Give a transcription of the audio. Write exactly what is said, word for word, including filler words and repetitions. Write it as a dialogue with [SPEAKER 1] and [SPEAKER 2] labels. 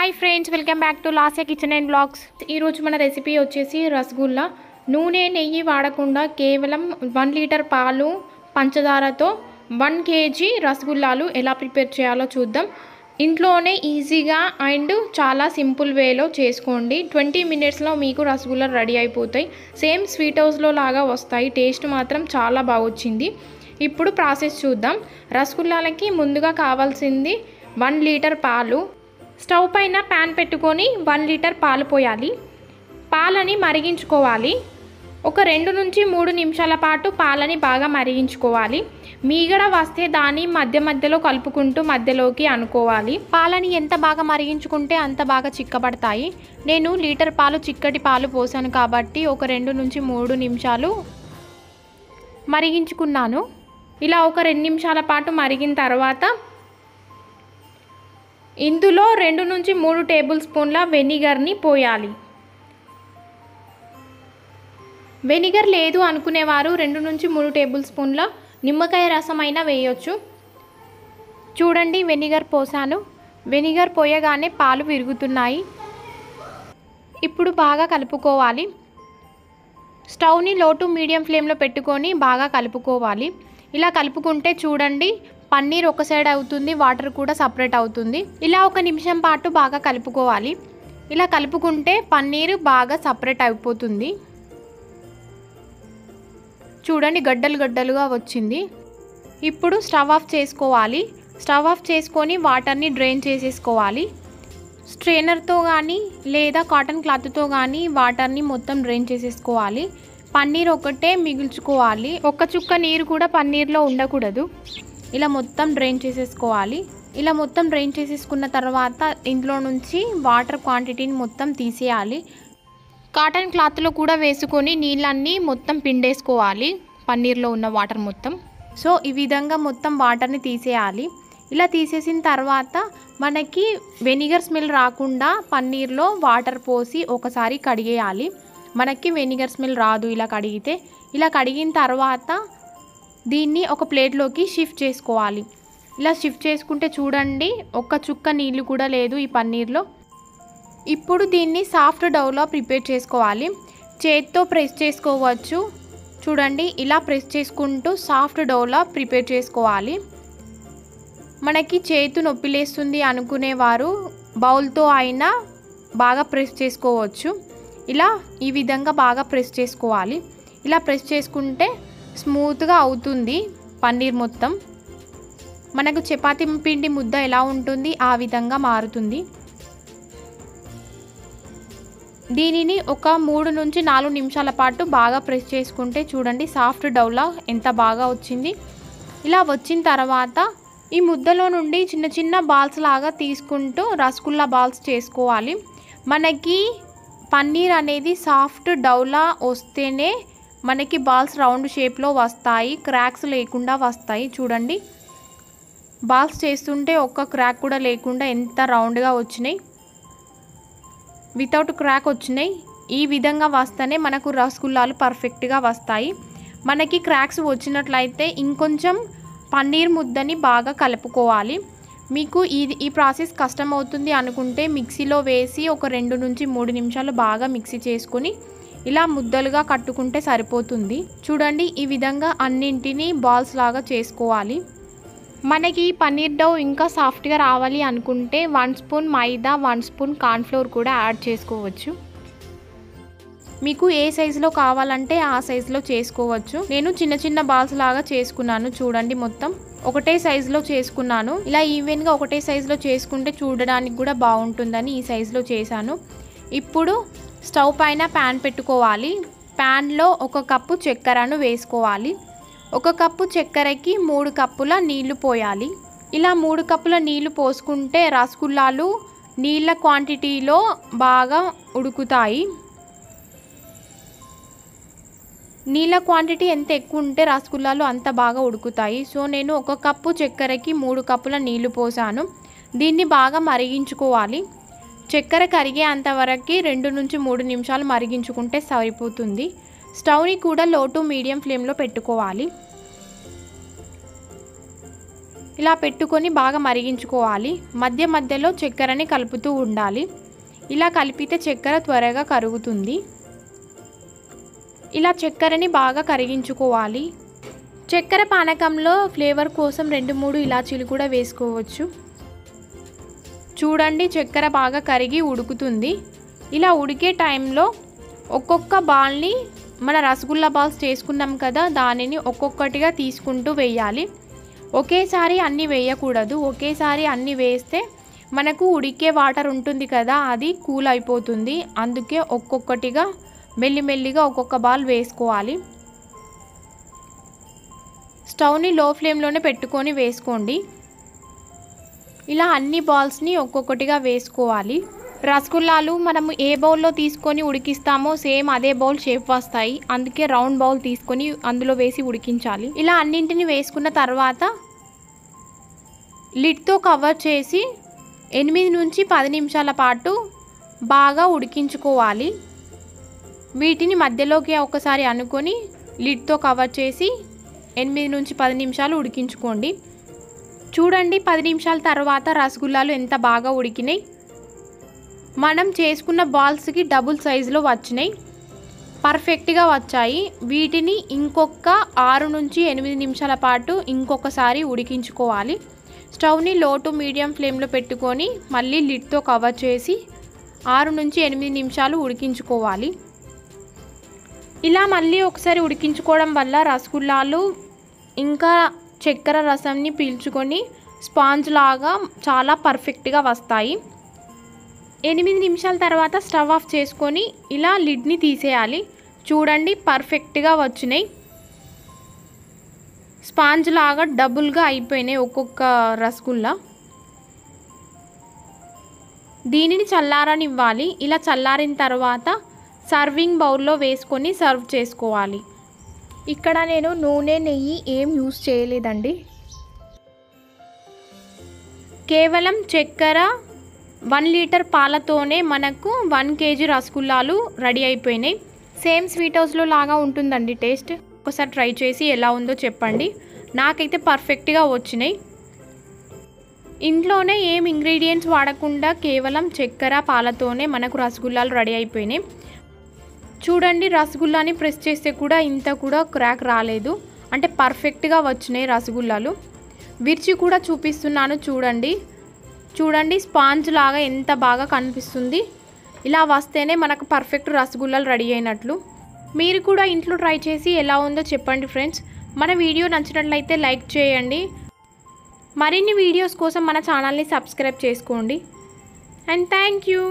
[SPEAKER 1] Hi friends, welcome back to Lasya kitchen and blogs. ఈరోజు మన recipe వచ్చేసి రసగుల్లా. నూనె నెయ్యి వాడకుండా కేవలం వన్ లీటర్ పాలు పంచదారతో వన్ కేజీ రసగుల్లాలు ఎలా ప్రిపేర్ చేయాలో చూద్దాం. ఇంట్లోనే ఈజీగా అండ్ చాలా సింపుల్ వేలో చేసుకోండి. ట్వంటీ మినిట్స్లో మీకు రసగుల్లా రెడీ అయిపోతాయి. సేమ్ స్వీట్ హౌస్లో లాగా వస్తాయి. టేస్ట్ మాత్రం చాలా బాగా వచ్చింది. ఇప్పుడు ప్రాసెస్ చూద్దాం. రసగుల్లాలకి ముందుగా కావాల్సింది వన్ లీటర్ పాలు. స్టవ్ పైన ప్యాన్ పెట్టుకొని వన్ లీటర్ పాలు పోయాలి. పాలని మరిగించుకోవాలి. ఒక రెండు నుంచి మూడు నిమిషాల పాటు పాలని బాగా మరిగించుకోవాలి. మీగడ వస్తే దాన్ని మధ్య మధ్యలో కలుపుకుంటూ మధ్యలోకి అనుకోవాలి. పాలని ఎంత బాగా మరిగించుకుంటే అంత బాగా చిక్కబడతాయి. నేను లీటర్ పాలు చిక్కటి పాలు పోసాను కాబట్టి ఒక రెండు నుంచి మూడు నిమిషాలు మరిగించుకున్నాను. ఇలా ఒక రెండు నిమిషాల పాటు మరిగిన తర్వాత ఇందులో రెండు నుంచి మూడు టేబుల్ స్పూన్ల వెనిగర్ని పోయాలి. వెనిగర్ లేదు అనుకునేవారు రెండు నుంచి మూడు టేబుల్ స్పూన్ల నిమ్మకాయ రసం అయినా వేయొచ్చు. చూడండి, వెనిగర్ పోసాను. వెనిగర్ పోయగానే పాలు విరుగుతున్నాయి. ఇప్పుడు బాగా కలుపుకోవాలి. స్టవ్ని లో టు మీడియం ఫ్లేమ్లో పెట్టుకొని బాగా కలుపుకోవాలి. ఇలా కలుపుకుంటే చూడండి, పన్నీర్ ఒక సైడ్ అవుతుంది, వాటర్ కూడా సపరేట్ అవుతుంది. ఇలా ఒక నిమిషం పాటు బాగా కలుపుకోవాలి. ఇలా కలుపుకుంటే పన్నీర్ బాగా సపరేట్ అయిపోతుంది. చూడండి, గడ్డలు గడ్డలుగా వచ్చింది. ఇప్పుడు స్టవ్ ఆఫ్ చేసుకోవాలి. స్టవ్ ఆఫ్ చేసుకొని వాటర్ని డ్రైన్ చేసేసుకోవాలి. స్ట్రైనర్తో కానీ లేదా కాటన్ క్లాత్తో కానీ వాటర్ని మొత్తం డ్రైన్ చేసేసుకోవాలి. పన్నీర్ ఒకటే మిగుల్చుకోవాలి. ఒక్క చుక్క నీరు కూడా పన్నీర్లో ఉండకూడదు. ఇలా మొత్తం డ్రైన్ చేసేసుకోవాలి. ఇలా మొత్తం డ్రైన్ చేసేసుకున్న తర్వాత ఇందులో నుంచి వాటర్ క్వాంటిటీని మొత్తం తీసేయాలి. కాటన్ క్లాత్లో కూడా వేసుకొని నీళ్ళన్నీ మొత్తం పిండేసుకోవాలి, పన్నీర్లో ఉన్న వాటర్ మొత్తం. సో ఈ విధంగా మొత్తం వాటర్ని తీసేయాలి. ఇలా తీసేసిన తర్వాత మనకి వెనిగర్ స్మెల్ రాకుండా పన్నీర్లో వాటర్ పోసి ఒకసారి కడిగేయాలి. మనకి వెనిగర్ స్మెల్ రాదు ఇలా కడిగితే. ఇలా కడిగిన తర్వాత దీన్ని ఒక ప్లేట్లోకి షిఫ్ట్ చేసుకోవాలి. ఇలా షిఫ్ట్ చేసుకుంటే చూడండి, ఒక్క చుక్క నీళ్ళు కూడా లేదు ఈ పన్నీర్లో. ఇప్పుడు దీన్ని సాఫ్ట్ డౌలో ప్రిపేర్ చేసుకోవాలి. చేత్తో ప్రెస్ చేసుకోవచ్చు. చూడండి, ఇలా ప్రెస్ చేసుకుంటూ సాఫ్ట్ డౌలో ప్రిపేర్ చేసుకోవాలి. మనకి చేతు నొప్పి లేస్తుంది అనుకునేవారు బౌల్తో అయినా బాగా ప్రెస్ చేసుకోవచ్చు. ఇలా ఈ విధంగా బాగా ప్రెస్ చేసుకోవాలి. ఇలా ప్రెస్ చేసుకుంటే స్మూత్గా అవుతుంది పన్నీర్ మొత్తం. మనకు చపాతీ పిండి ముద్ద ఎలా ఉంటుంది ఆ విధంగా మారుతుంది. దీనిని ఒక మూడు నుంచి నాలుగు నిమిషాల పాటు బాగా ప్రెస్ చేసుకుంటే చూడండి, సాఫ్ట్ డౌలా ఎంత బాగా వచ్చింది. ఇలా వచ్చిన తర్వాత ఈ ముద్దలో నుండి చిన్న చిన్న బాల్స్ లాగా తీసుకుంటూ రసగుల్లా బాల్స్ చేసుకోవాలి. మనకి పన్నీర్ అనేది సాఫ్ట్ డౌలా వస్తేనే మనకి బాల్స్ రౌండ్ షేప్లో వస్తాయి, క్రాక్స్ లేకుండా వస్తాయి. చూడండి, బాల్స్ చేస్తుంటే ఒక్క క్రాక్ కూడా లేకుండా ఎంత రౌండ్గా వచ్చినాయి, వితౌట్ క్రాక్ వచ్చినాయి. ఈ విధంగా వస్తేనే మనకు రసగుల్లాలు పర్ఫెక్ట్గా వస్తాయి. మనకి క్రాక్స్ వచ్చినట్లయితే ఇంకొంచెం పన్నీర్ ముద్దని బాగా కలుపుకోవాలి. మీకు ఈ ఈ ప్రాసెస్ కష్టం అవుతుంది అనుకుంటే మిక్సీలో వేసి ఒక రెండు నుంచి మూడు నిమిషాలు బాగా మిక్సీ చేసుకొని ఇలా ముద్దలుగా కట్టుకుంటే సరిపోతుంది. చూడండి, ఈ విధంగా అన్నింటినీ బాల్స్ లాగా చేసుకోవాలి. మనకి పన్నీర్ డౌ ఇంకా సాఫ్ట్గా రావాలి అనుకుంటే one spoon maida, one spoon cornflour కూడా యాడ్ చేసుకోవచ్చు. మీకు ఏ సైజులో కావాలంటే ఆ సైజులో చేసుకోవచ్చు. నేను చిన్న చిన్న బాల్స్ లాగా చేసుకున్నాను. చూడండి, మొత్తం ఒకటే సైజులో చేసుకున్నాను. ఇలా ఈవెన్గా ఒకటే సైజులో చేసుకుంటే చూడడానికి కూడా బాగుంటుందని ఈ సైజులో చేశాను. ఇప్పుడు స్టవ్ పైన ప్యాన్ పెట్టుకోవాలి. ప్యాన్లో ఒక కప్పు చక్కెరను వేసుకోవాలి. ఒక కప్పు చక్కెరకి మూడు కప్పుల నీళ్లు పోయాలి. ఇలా మూడు కప్పుల నీళ్లు పోసుకుంటే రసగుల్లాలు నీళ్ళ క్వాంటిటీలో బాగా ఉడుకుతాయి. నీళ్ళ క్వాంటిటీ ఎంత ఎక్కువ ఉంటే రసగుల్లాలు అంత బాగా ఉడుకుతాయి. సో నేను ఒక కప్పు చక్కెరకి మూడు కప్పుల నీళ్లు పోసాను. దీన్ని బాగా మరిగించుకోవాలి. చక్కెర కరిగే అంతవరకు రెండు నుంచి మూడు నిమిషాలు మరిగించుకుంటే సరిపోతుంది. స్టవ్ని కూడా లో టు మీడియం ఫ్లేమ్లో పెట్టుకోవాలి. ఇలా పెట్టుకొని బాగా మరిగించుకోవాలి. మధ్య మధ్యలో చక్కెరని కలుపుతూ ఉండాలి. ఇలా కలిపితే చక్కెర త్వరగా కరుగుతుంది. ఇలా చక్కెరని బాగా కరిగించుకోవాలి. చక్కెర పానకంలో ఫ్లేవర్ కోసం రెండు మూడు ఇలాచీలు కూడా వేసుకోవచ్చు. చూడండి చక్కెర బాగా కరిగి ఉడుకుతుంది. ఇలా ఉడికే టైంలో ఒక్కొక్క బాల్ని మన రసగుల్లా బాల్స్ చేసుకున్నాం కదా దానిని ఒక్కొక్కటిగా తీసుకుంటూ వేయాలి. ఒకేసారి అన్నీ వేయకూడదు. ఒకేసారి అన్నీ వేస్తే మనకు ఉడికే వాటర్ ఉంటుంది కదా అది కూల్ అయిపోతుంది. అందుకే ఒక్కొక్కటిగా మెల్లిమెల్లిగా ఒక్కొక్క బాల్ వేసుకోవాలి. స్టవ్ని లో ఫ్లేమ్లోనే పెట్టుకొని వేసుకోండి. ఇలా అన్ని బాల్స్ని ఒక్కొక్కటిగా వేసుకోవాలి. రసగుల్లాలు మనము ఏ బౌల్లో తీసుకొని ఉడికిస్తామో సేమ్ అదే బౌల్ షేప్ వస్తాయి. అందుకే రౌండ్ బౌల్ తీసుకొని అందులో వేసి ఉడికించాలి. ఇలా అన్నింటిని వేసుకున్న తర్వాత లిడ్తో కవర్ చేసి ఎనిమిది నుంచి పది నిమిషాల పాటు బాగా ఉడికించుకోవాలి. వీటిని మధ్యలోకి ఒకసారి అనుకొని లిడ్తో కవర్ చేసి ఎనిమిది నుంచి పది నిమిషాలు ఉడికించుకోండి. చూడండి పది నిమిషాల తర్వాత రసగుల్లాలు ఎంత బాగా ఉడికినాయి. మనం చేసుకున్న బాల్స్కి డబుల్ సైజులో వచ్చినాయి. పర్ఫెక్ట్గా వచ్చాయి. వీటిని ఇంకొక ఆరు నుంచి ఎనిమిది నిమిషాల పాటు ఇంకొకసారి ఉడికించుకోవాలి. స్టవ్ని లో టు మీడియం ఫ్లేమ్లో పెట్టుకొని మళ్ళీ లిడ్తో కవర్ చేసి ఆరు నుంచి ఎనిమిది నిమిషాలు ఉడికించుకోవాలి. ఇలా మళ్ళీ ఒకసారి ఉడికించుకోవడం వల్ల రసగుల్లాలు ఇంకా చక్కెర రసంని పీల్చుకొని స్పాంజ్ లాగా చాలా పర్ఫెక్ట్గా వస్తాయి. ఎనిమిది నిమిషాల తర్వాత స్టవ్ ఆఫ్ చేసుకొని ఇలా లిడ్ని తీసేయాలి. చూడండి పర్ఫెక్ట్గా వచ్చినాయి. స్పాంజ్ లాగా డబుల్గా అయిపోయినాయి ఒక్కొక్క రసగుల్లా. దీనిని చల్లారనివ్వాలి. ఇలా చల్లారిన తర్వాత సర్వింగ్ బౌల్లో వేసుకొని సర్వ్ చేసుకోవాలి. ఇక్కడ నేను నూనె నెయ్యి ఏం యూస్ చేయలేదండి. కేవలం చక్కెర వన్ లీటర్ పాలతోనే మనకు వన్ కేజీ రసగుల్లాలు రెడీ అయిపోయినాయి. సేమ్ స్వీట్ హౌస్లో లాగా ఉంటుందండి టేస్ట్. ఒకసారి ట్రై చేసి ఎలా ఉందో చెప్పండి. నాకైతే పర్ఫెక్ట్గా వచ్చినాయి. ఇంట్లోనే ఏం ఇంగ్రీడియంట్స్ వాడకుండా కేవలం చక్కెర పాలతోనే మనకు రసగుల్లాలు రెడీ అయిపోయినాయి. చూడండి రసగుల్లాని ప్రెస్ చేస్తే కూడా ఇంత కూడా క్రాక్ రాలేదు. అంటే పర్ఫెక్ట్గా వచ్చినాయి రసగుల్లాలు. విరిచి కూడా చూపిస్తున్నాను చూడండి. చూడండి స్పాంజ్ లాగా ఎంత బాగా కనిపిస్తుంది. ఇలా వస్తేనే మనకు పర్ఫెక్ట్ రసగుల్లాలు రెడీ అయినట్లు. మీరు కూడా ఇంట్లో ట్రై చేసి ఎలా ఉందో చెప్పండి ఫ్రెండ్స్. మన వీడియో నచ్చినట్లయితే లైక్ చేయండి. మరిన్ని వీడియోస్ కోసం మన ఛానల్ని సబ్స్క్రైబ్ చేసుకోండి. And thank you.